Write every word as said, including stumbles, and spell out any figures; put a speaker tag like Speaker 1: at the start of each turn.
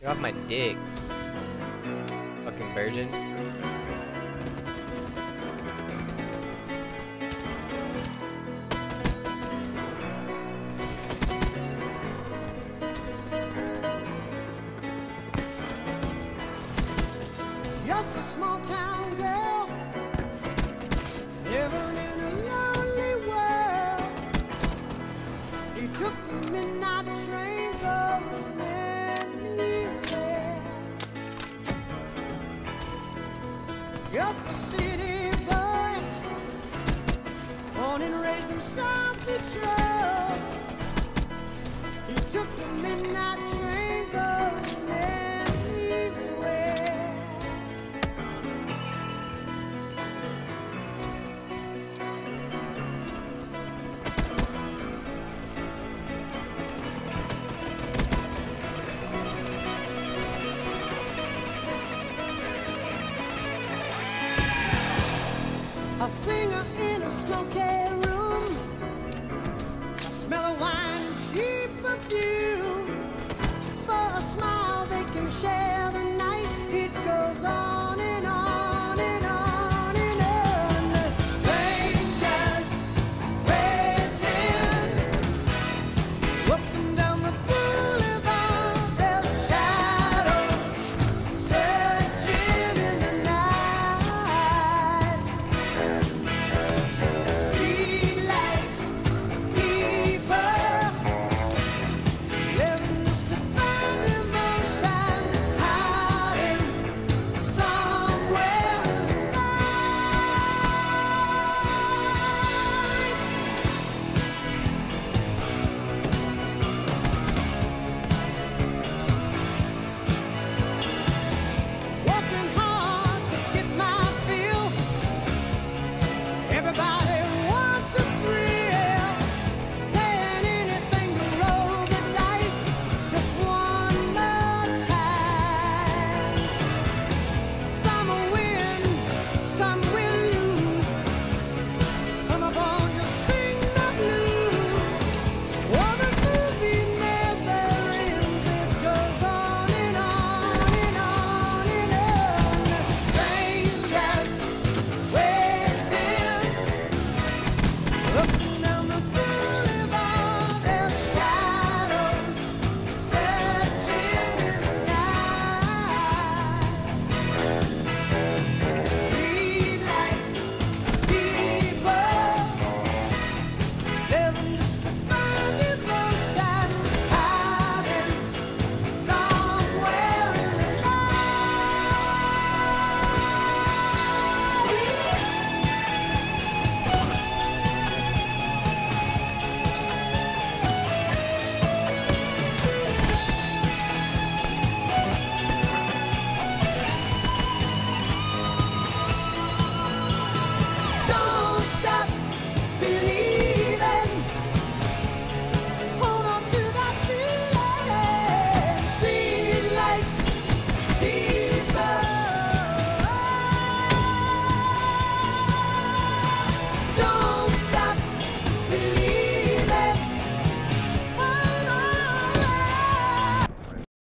Speaker 1: Get off my dick. Fucking virgin.
Speaker 2: Just a small town girl living in a lonely world. He took the midnight train going anywhere. Just a city boy, born and raised in South Detroit. He took the midnight train going anywhere. A singer in a smoky room, a smell of wine and cheap perfume.